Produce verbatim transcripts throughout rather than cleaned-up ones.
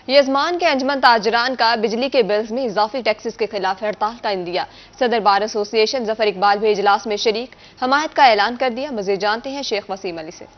یزمان کے انجمن تاجران کا بجلی کے بلز میں اضافی ٹیکسز کے خلاف ہڑتال کا اندیا۔ صدر بار ایسوسی ایشن ظفر اقبال بھی اجلاس میں شریک، حمایت کا اعلان کر دیا۔ مزید جانتے ہیں شیخ وسیم علی سے۔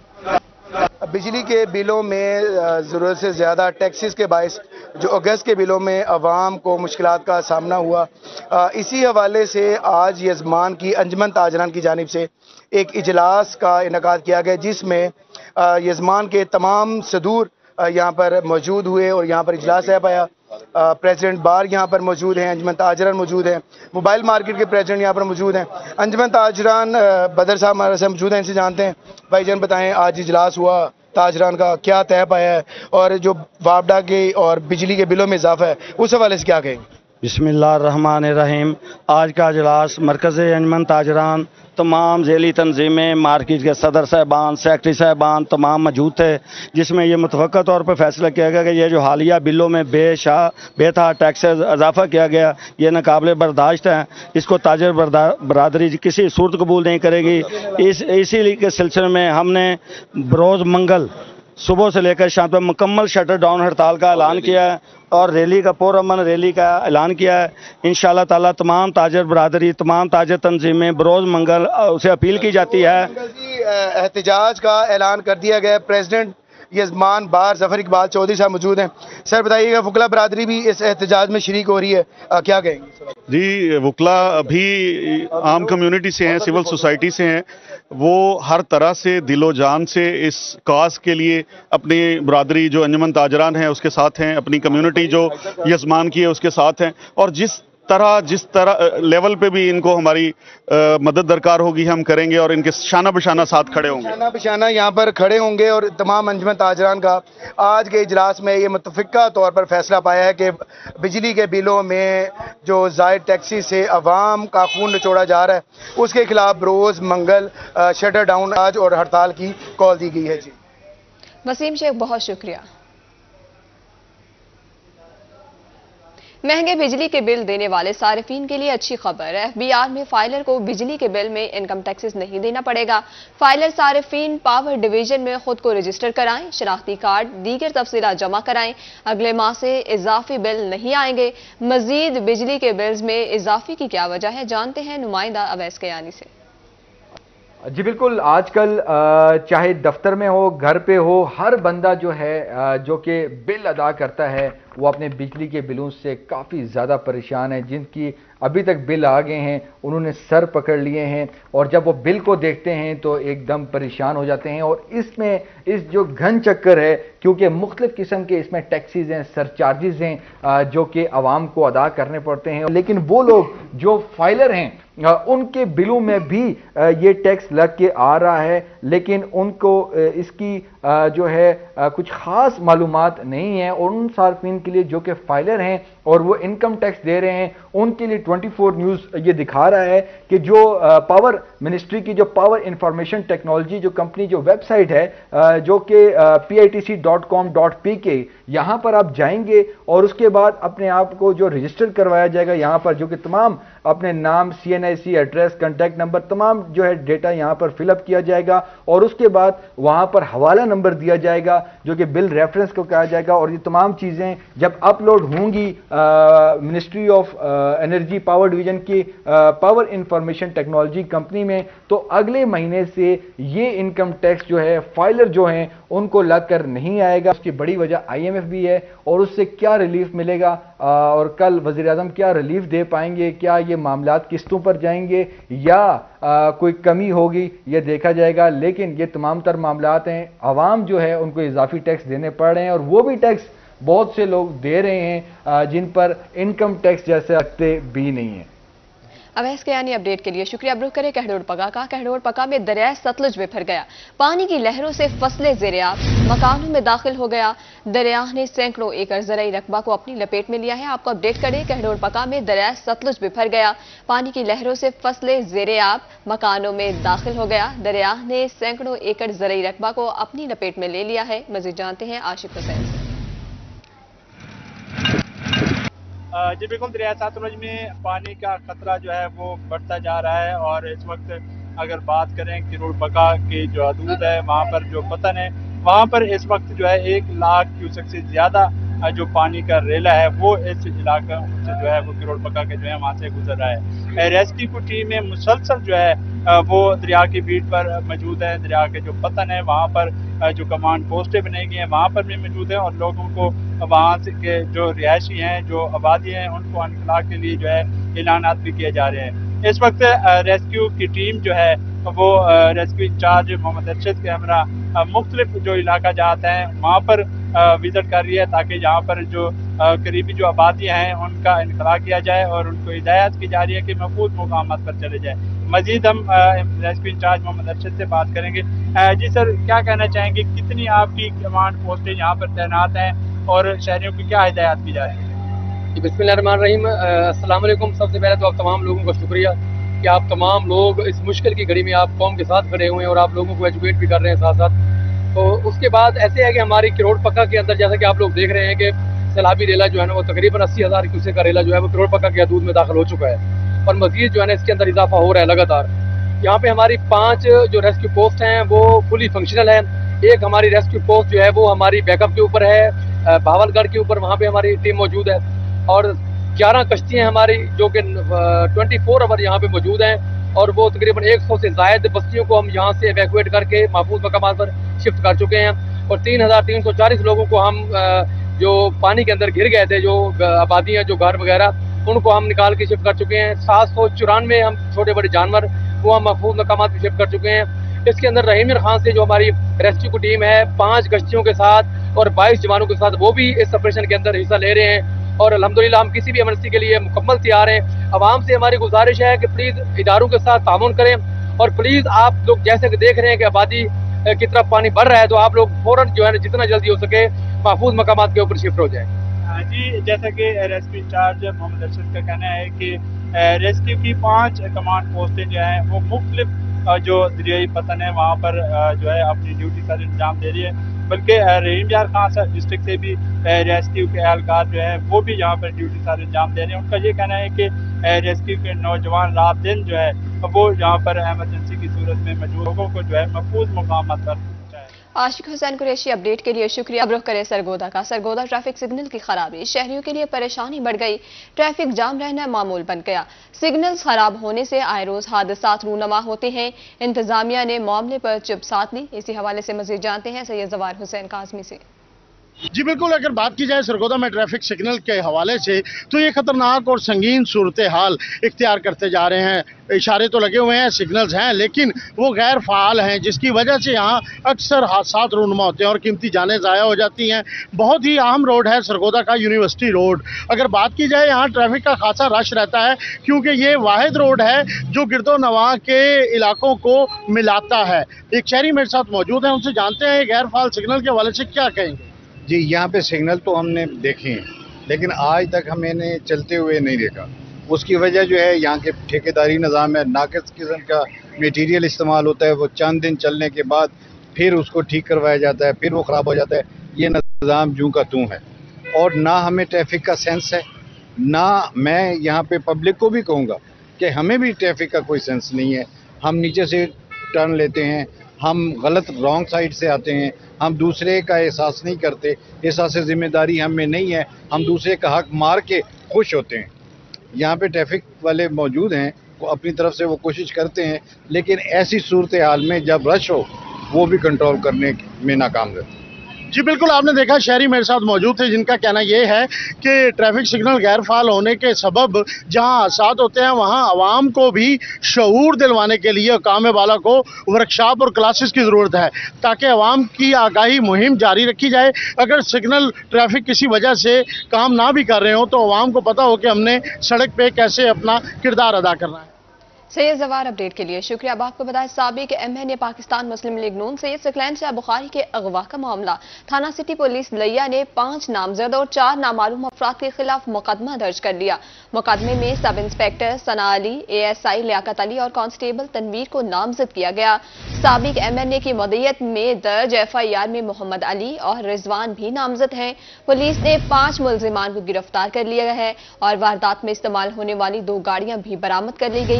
بجلی کے بلوں میں ضرورت سے زیادہ ٹیکسز کے باعث جو اگست کے بلوں میں عوام کو مشکلات کا سامنا ہوا، اسی حوالے سے آج یزمان کی انجمن تاجران کی جانب سے ایک اجلاس کا انعقاد کیا گیا، جس میں یزمان کے تمام صدور یہاں پر موجود ہوئے اور یہاں پر اجلاس ہے پایا۔ پریزیڈنٹ بار یہاں پر موجود ہیں، انجمن تاجران موجود ہیں، موبائل مارکیٹ کے پریزیڈنٹ یہاں پر موجود ہیں، انجمن تاجران بدر صاحب ہمارے سے موجود ہیں، ان سے جانتے ہیں۔ بھائی جان بتائیں، آج اجلاس ہوا تاجران کا، کیا طے پایا ہے اور جو وابڈا کے اور بجلی کے بلوں میں اضافہ ہے اس حوالے سے کیا کہیں گے؟ بسم اللہ الرحمن الرحیم۔ آج کا اجلاس مرکزی انجمن تاجران، تمام ذیلی تنظیمیں، مارکیٹ کے صدر صاحبان، سیکٹری صاحبان تمام موجود تھے، جس میں یہ متفقہ طور پر فیصلہ کیا گیا کہ یہ جو حالیہ بلوں میں بے شاہ بے تھا ٹیکس اضافہ کیا گیا، یہ ناقابل برداشت ہے۔ اس کو تاجر برادری کسی صورت قبول نہیں کرے گی۔ اس اسی لیے کے سلسلے میں ہم نے بروز منگل صبح سے لے کر شام تک مکمل شٹر ڈاؤن ہڑتال کا اعلان کیا ہے اور ریلی کا پرامن ریلی کا اعلان کیا ہے۔ انشاءاللہ تعالی تمام تاجر برادری، تمام تاجر تنظیمیں بروز منگل اسے اپیل کی جاتی ہے۔ احتجاج کا اعلان کر دیا گیا۔ پریزیڈنٹ یزمان بار ظفر اقبال چودھری صاحب موجود ہیں۔ سر بتائیے گا، وکلا برادری بھی اس احتجاج میں شریک ہو رہی ہے، کیا کہیں گے؟ جی، وکلا بھی عام کمیونٹی سے ہیں، سول سوسائٹی سے ہیں، وہ ہر طرح سے دل و جان سے اس کاز کے لیے اپنی برادری جو انجمن تاجران ہیں اس کے ساتھ ہیں، اپنی کمیونٹی جو یزمان کی ہے اس کے ساتھ ہیں، اور جس طرح جس طرح لیول پہ بھی ان کو ہماری مدد درکار ہوگی ہم کریں گے اور ان کے شانہ بشانہ ساتھ کھڑے ہوں گے، شانہ بشانہ یہاں پر کھڑے ہوں گے۔ اور تمام انجمن تاجران کا آج کے اجلاس میں یہ متفقہ طور پر فیصلہ پایا ہے کہ بجلی کے بلوں میں جو زائد ٹیکسی سے عوام کا خون نچوڑا جا رہا ہے اس کے خلاف بروز منگل شٹر ڈاؤن آج اور ہڑتال کی کال دی گئی ہے۔ جی وسیم شیخ، بہت شکریہ۔ مہنگے بجلی کے بل دینے والے صارفین کے لیے اچھی خبر، ایف بی آر میں فائلر کو بجلی کے بل میں انکم ٹیکسز نہیں دینا پڑے گا۔ فائلر صارفین پاور ڈویژن میں خود کو رجسٹر کرائیں، شناختی کارڈ دیگر تفصیلات جمع کرائیں، اگلے ماہ سے اضافی بل نہیں آئیں گے۔ مزید بجلی کے بلز میں اضافی کی کیا وجہ ہے، جانتے ہیں نمائندہ اویس کیانی سے۔ جی بالکل، آج کل چاہے دفتر میں ہو، گھر پہ ہو، ہر بندہ جو ہے جو کہ بل ادا کرتا ہے وہ اپنے بجلی کے بلوں سے کافی زیادہ پریشان ہے۔ جن کی ابھی تک بل آ گئے ہیں انہوں نے سر پکڑ لیے ہیں، اور جب وہ بل کو دیکھتے ہیں تو ایک دم پریشان ہو جاتے ہیں۔ اور اس میں اس جو گھن چکر ہے، کیونکہ مختلف قسم کے اس میں ٹیکسیز ہیں، سر چارجز ہیں جو کہ عوام کو ادا کرنے پڑتے ہیں، لیکن وہ لوگ جو فائلر ہیں ان کے بلوں میں بھی یہ ٹیکس لگ کے آ رہا ہے، لیکن ان کو اس کی جو ہے کچھ خاص معلومات نہیں ہیں۔ اور ان صارفین کے لیے جو کہ فائلر ہیں اور وہ انکم ٹیکس دے رہے ہیں، ان کے لیے ٹوئنٹی فور نیوز یہ دکھا رہا ہے کہ جو پاور منسٹری کی جو پاور انفارمیشن ٹیکنالوجی جو کمپنی جو ویب سائٹ ہے جو کہ P I T C dot com dot P K, یہاں پر آپ جائیں گے اور اس کے بعد اپنے آپ کو جو رجسٹر کروایا جائے گا یہاں پر، جو کہ تمام اپنے نام، C N I C address, contact number, تمام جو ہے ڈیٹا یہاں پر فل اپ کیا جائے گا، اور اس کے بعد وہاں پر حوالہ نمبر دیا جائے گا جو کہ بل ریفرنس کو کہا جائے گا۔ اور یہ تمام چیزیں جب اپلوڈ ہوں گی ministry of energy power division کی پاور انفارمیشن ٹیکنالوجی کمپنی میں، تو اگلے مہینے سے یہ انکم ٹیکس جو ہے فائلر جو ہیں ان کو لگ کر نہیں آئے گا۔ اس کی بڑی وجہ آئی ایم ایف بھی ہے، اور اس سے کیا ریلیف ملے گا اور کل وزیر اعظم کیا ریلیف دے پائیں گے، کیا یہ معاملات قسطوں پر جائیں گے یا کوئی کمی ہوگی، یہ دیکھا جائے گا۔ لیکن یہ تمام تر معاملات ہیں، عوام جو ہے ان کو اضافی ٹیکس دینے پڑ رہے ہیں، اور وہ بھی ٹیکس بہت سے لوگ دے رہے ہیں جن پر انکم ٹیکس جیسے رکھتے بھی نہیں ہیں۔ اویس کیانی اپڈیٹ کے لیے شکریہ۔ ابرو کرے کہڑوڑ پگا کا۔ کہڑوڑ پگا میں دریائے ستلج بپھر گیا، پانی کی لہروں سے فصلیں زیر آب، مکانوں میں داخل ہو گیا۔ دریا نے سینکڑوں ایکڑ زرعی رقبہ کو اپنی لپیٹ میں لیا ہے۔ آپ کو اپڈیٹ کریں، کہڑوڑ پگا میں دریائے ستلج بپھر گیا، پانی کی لہروں سے فصلیں زیر آب، مکانوں میں داخل ہو گیا۔ دریا نے سینکڑوں ایکڑ زرعی رقبہ کو اپنی لپیٹ میں لے لیا ہے۔ مزید جانتے ہیں عاشق حسین سے۔ جی بالکل، دریائے ساتلج میں پانی کا خطرہ جو ہے وہ بڑھتا جا رہا ہے، اور اس وقت اگر بات کریں کہڑوڑ پگا کی جو حدود ہے وہاں پر جو پتن ہے وہاں پر اس وقت جو ہے ایک لاکھ کیوسک سے زیادہ जो पानी का रेला है वो इस इलाके से जो है वो किरोड़ पक्का के जो है वहाँ से गुजर रहा है। रेस्क्यू की टीमें मुसलसल जो है वो दरिया की बीट पर मौजूद है। दरिया के जो पतन है वहाँ पर जो कमांड पोस्टें बनाई गई हैं वहाँ पर भी मौजूद है और लोगों को वहाँ से के जो रिहायशी हैं, जो आबादी हैं, उनको इनखला के लिए जो है ऐलानात भी किए जा रहे हैं। इस वक्त रेस्क्यू की टीम जो है वो रेस्क्यू इंचार्ज मोहम्मद अरशद के हमरा मुख्तलिफ जो इलाका जाते हैं वहाँ पर विजिट कर रही है ताकि यहाँ पर जो करीबी जो आबादियाँ हैं उनका इनखला किया जाए और उनको हिदायत की जा रही है कि महफूज मुकामात पर चले जाए। मजीद हम रेस्क्यू इंचार्ज मोहम्मद अरशद से बात करेंगे। जी सर, क्या कहना चाहेंगे, कितनी आपकी कमांड पोस्टें यहाँ पर तैनात हैं और शहरियों की क्या हिदायत की जा रही है? बिस्मिल्लाहिर्रहमानिर्रहीम, अस्सलाम वालेकुम। सबसे पहले तो आप तमाम लोगों का शुक्रिया कि आप तमाम लोग इस मुश्किल की घड़ी में आप कौम के साथ खड़े हुए हैं और आप लोगों को एजुकेट भी कर रहे हैं साथ साथ। तो उसके बाद ऐसे है कि हमारी किरोड़ पक्का के अंदर जैसा कि आप लोग देख रहे हैं कि सैलाबी रेला जो है ना वो तकरीबन अस्सी हज़ार क्यूसेक का रेला जो है वो किरोड़ पक्का के हदूद में दाखिल हो चुका है और मजीद जो है ना इसके अंदर इजाफा हो रहा है लगातार। यहाँ पे हमारी पाँच जो रेस्क्यू पोस्ट हैं वो फुली फंक्शनल है। एक हमारी रेस्क्यू पोस्ट जो है वो हमारी बैकअप के ऊपर है, भावलगढ़ के ऊपर, वहाँ पे हमारी टीम मौजूद है और ग्यारह कश्तियाँ हमारी जो कि चौबीस आवर यहाँ पे मौजूद हैं और वो तकरीबन सौ से ज़ायद बस्तियों को हम यहाँ से एवैक्यूएट करके महफूज मकामात पर शिफ्ट कर चुके हैं और तीन हज़ार तीन सौ चालीस लोगों को हम जो पानी के अंदर घिर गए थे, जो आबादियाँ, जो घर वगैरह, उनको हम निकाल के शिफ्ट कर चुके हैं। सात सौ चौरानवे हम छोटे बड़े जानवर वो हम महफूज मकामात पर शिफ्ट कर चुके हैं। इसके अंदर रहीम खान से जो हमारी रेस्क्यू की टीम है पाँच कश्तियों के साथ और बाईस जवानों के साथ वो भी इस ऑपरेशन के अंदर हिस्सा ले रहे हैं और अल्हम्दुलिल्लाह हम किसी भी इमरजेंसी के लिए मुकम्मल तैयार हैं। आवाम से हमारी गुजारिश है कि प्लीज़ इदारों के साथ तामुन करें और प्लीज़ आप लोग जैसे कि देख रहे हैं कि आबादी की तरफ पानी बढ़ रहा है तो आप लोग फौरन जो है ना जितना जल्दी हो सके महफूज मकामात के ऊपर शिफ्ट हो जाए। जी, जैसा कि रेस्क्यू इंचार्ज मोहम्मद अरशद का कहना है कि रेस्क्यू की पाँच कमांड पोस्टें जो हैं वो मुख्तलिफ जो दरियाई पतन है वहाँ पर जो है अपनी ड्यूटी का इंजाम दे रही है, बल्कि रहीम यार खान डिस्ट्रिक्ट से भी रेस्क्यू के एहलकार जो है वो भी यहाँ पर ड्यूटी का इंजाम दे रहे हैं। उनका ये कहना है कि रेस्क्यू के नौजवान रात दिन जो है वो यहाँ पर एमरजेंसी की सूरत में मौजूद लोगों को जो है महफूज मुकामात पर। आशिक हुसैन कुरैशी अपडेट के लिए शुक्रिया। अब रुख करें सरगोदा का। सरगोदा ट्रैफिक सिग्नल की खराबी, शहरियों के लिए परेशानी बढ़ गई, ट्रैफिक जाम रहना मामूल बन गया। सिग्नल्स खराब होने से आए रोज हादसात रूनमा होते हैं। इंतजामिया ने मामले पर चुप साध ली। इसी हवाले से मजीद जानते हैं सैयद जवार हुसैन काजमी से। जी बिल्कुल, अगर बात की जाए सरगोदा में ट्रैफिक सिग्नल के हवाले से तो ये खतरनाक और संगीन सूरत हाल इख्तियार करते जा रहे हैं। इशारे तो लगे हुए हैं, सिग्नल्स हैं, लेकिन वो गैर फाल हैं जिसकी वजह से यहाँ अक्सर हादसात रूनुमा होते हैं और कीमती जानें ज़ाया हो जाती हैं। बहुत ही अहम रोड है सरगोदा का, यूनिवर्सिटी रोड। अगर बात की जाए यहाँ ट्रैफिक का खासा रश रहता है क्योंकि ये वाहिद रोड है जो गिरदो नवा के इलाकों को मिलाता है। एक शहरी मेरे साथ मौजूद है, उनसे जानते हैं गैर फाल सिग्नल के हवाले से क्या कहेंगे। जी, यहाँ पे सिग्नल तो हमने देखे हैं लेकिन आज तक हमने चलते हुए नहीं देखा। उसकी वजह जो है यहाँ के ठेकेदारी निज़ाम है, नाक़िस किस्म का मटेरियल इस्तेमाल होता है, वो चंद दिन चलने के बाद फिर उसको ठीक करवाया जाता है, फिर वो ख़राब हो जाता है। ये निज़ाम जूं का तूं है और ना हमें ट्रैफिक का सेंस है, ना मैं यहाँ पे पब्लिक को भी कहूँगा कि हमें भी ट्रैफिक का कोई सेंस नहीं है। हम नीचे से टर्न लेते हैं, हम गलत रॉन्ग साइड से आते हैं, हम दूसरे का एहसास नहीं करते, एहसास ज़िम्मेदारी हमें नहीं है, हम दूसरे का हक मार के खुश होते हैं। यहाँ पे ट्रैफिक वाले मौजूद हैं, वो अपनी तरफ से वो कोशिश करते हैं लेकिन ऐसी सूरत हाल में जब रश हो वो भी कंट्रोल करने में नाकाम रहते हैं। जी बिल्कुल, आपने देखा शहरी मेरे साथ मौजूद थे जिनका कहना यह है कि ट्रैफिक सिग्नल गैर फाल होने के सबब जहां हादसात होते हैं वहां आवाम को भी शऊर दिलवाने के लिए कामे वाला को वर्कशॉप और क्लासेस की ज़रूरत है ताकि आवाम की आगाही मुहिम जारी रखी जाए। अगर सिग्नल ट्रैफिक किसी वजह से काम ना भी कर रहे हो तो आवाम को पता हो कि हमने सड़क पे कैसे अपना किरदार अदा करना है। सैयद जवार अपडेट के लिए शुक्रिया। अब आपको बताएं साबिक M N A Pakistan Muslim League Noon Syed Saqlain Shah Bukhari के अगवा का मामला। थाना सिटी पुलिस लिया ने पांच नामजद और चार नामालूम अफराद के खिलाफ मुकदमा दर्ज कर लिया। मुकदमे में sub inspector Sana Ali, A S I Liaquat Ali और कांस्टेबल तनवीर को नामजद किया गया। साबिक एम एन ए की मदयत में दर्ज एफ आई आर में मोहम्मद अली और रिजवान भी नामजद हैं। पुलिस ने पांच मुलजिमान को गिरफ्तार कर लिया है और वारदात में इस्तेमाल होने वाली दो गाड़ियां भी बरामद कर ली गई हैं।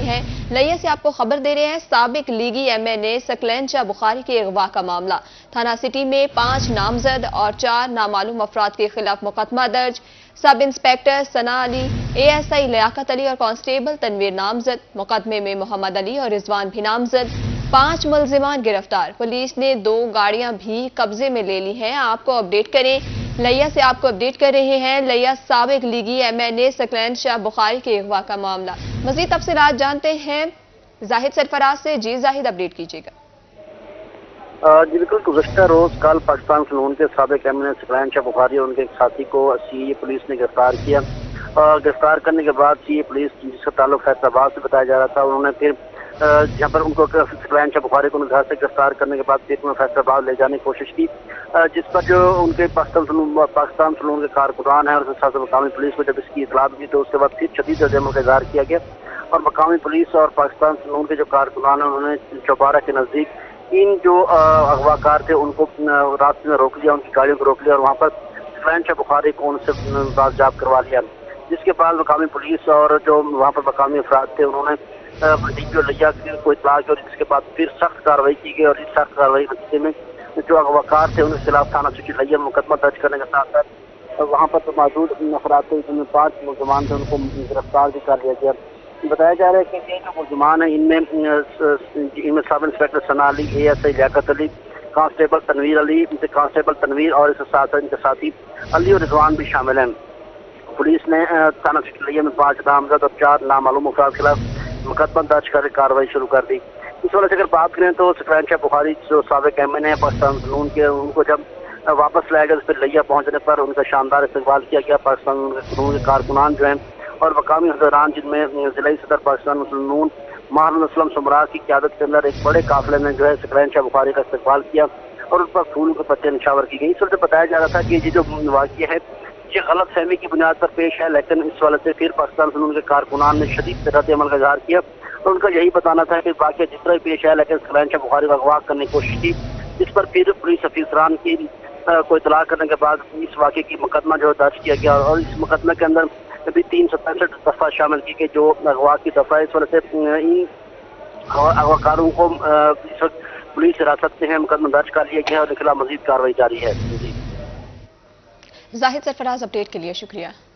लिया से आपको खबर दे रहे हैं, साबिक लीगी M N A Saqlain Shah Bukhari के अगवा का मामला। थाना सिटी में पांच नामजद और चार नामालूम अफराद के खिलाफ मुकदमा दर्ज। Sub inspector Sana Ali, A S I Liaquat Ali और कांस्टेबल तनवीर नामजद। मुकदमे में मोहम्मद अली और रिजवान भी नामजद। पांच मुलजिमान गिरफ्तार। पुलिस ने दो गाड़ियां भी कब्जे में ले ली हैं। आपको अपडेट करें लिया से आपको अपडेट कर रहे हैं। लिया साबिक लीगी M N A Saqlain Shah Bukhari के अगवा का मामला। मजीद तफसीलात जानते हैं जाहिद सरफराज से। जी जाहिद, अपडेट कीजिएगा। जी बिल्कुल, गुज़श्ता रोज कल पाकिस्तान सलून के साबिक M N A Saqlain Shah Bukhari और उनके एक साथी को सी ए पुलिस ने गिरफ्तार किया। गिरफ्तार करने के बाद सी ए पुलिस, जिसका ताल्लुक फैसलाबाद से बताया जा रहा था, उन्होंने फिर जहाँ पर उनको सकलैन शाह बुखारी को घर से गिरफ्तार करने के बाद फिर उन्होंने फैसलाबाद ले जाने की कोशिश की, जिस पर जो उनके पाकिस्तान सलून पाकिस्तान सलून के कारकुनान हैं और उसके साथ मकामी पुलिस को जब इसकी इतला दी तो उसके बाद फिर शदीद रद्द-ए-अमल का इज़हार किया गया और मकामी पुलिस और पाकिस्तान सलून के जो कारकुनान हैं उन्होंने चौबारा के नज़दीक इन जो अगवाकार थे उनको रास्ते में रोक लिया, उनकी गाड़ियों को रोक लिया और वहाँ पर सकलैन शाह बुखारी को उनसे बाजियाब करवा लिया। जिसके बाद मकामी पुलिस और जो वहाँ पर मकामी अफराद थे उन्होंने डी पी ओ लिया को इतला की और जिसके बाद फिर सख्त कार्रवाई की गई और इस सख्त कार्रवाई के नतीजे में जो अगवाकार थे उनके खिलाफ थाना सिटी लिया मुकदमा दर्ज करने के साथ साथ वहाँ पर तो मौजूद अफराद थे जिनमें पाँच मुलजमान थे उनको गिरफ्तार भी कर लिया गया। बताया जा रहा है कि ये जो मुलजमान है इनमें इनमें sub inspector Sana Ali, A S I Liaquat Ali, constable Tanveer Ali, constable Tanveer और इसके साथ इनके साथी अली और रिजवान भी शामिल हैं। पुलिस ने थाना सिटी लिया में पाँच नामजद और चार नामालूम अफराद के खिलाफ मुकदमा दर्ज कर कार्रवाई शुरू कर दी। इस वजह से अगर बात करें तो सकलैन शाह बुखारी जो साबिक एम एन ए पाकिस्तान सलून के, उनको जब वापस लाया गया तो फिर लिया पहुंचने पर उनका शानदार इस्तकबाल किया गया। पाकिस्तान सलून के कारकुनान जो हैं और मकामी हुक्मरान जिनमें जिला सदर पाकिस्तान सलून माहरुल असलम सुमरा की क़यादत के अंदर एक बड़े काफिले ने जो है सकलैन शाह बुखारी का इस्तकबाल किया और उन पर फूल के पत्ते निशावर की गई। इस वजह से बताया जा रहा था कि ये जो वाक़या है ये गलत फहमी की बुनियाद पर पेश है, लेकिन इस वजह से फिर पाकिस्तान सलून के कारकुनान ने शदीद रद्द-ए-अमल का इज़हार किया और उनका यही बताना था कि वाक़या जिस तरह पेश है लेकिन सकलैन शाह बुखारी को अगवा करने की कोशिश की, जिस पर फिर पुलिस अफसरान की को इतला करने के बाद इस वाक़े की मुकदमा जो दर्ज किया गया और इस मुकदमे के अंदर भी तीन सौ पैंसठ दफ़ा शामिल की गई जो अगवा की दफ़ा है। इस वजह से इन अगवाकारों को इस वक्त पुलिस हिरासत में है, मुकदमा दर्ज कर लिया गया और इनके खिलाफ मजीद कार्रवाई जारी है। जाहिद सरफराज, अपडेट के लिए शुक्रिया।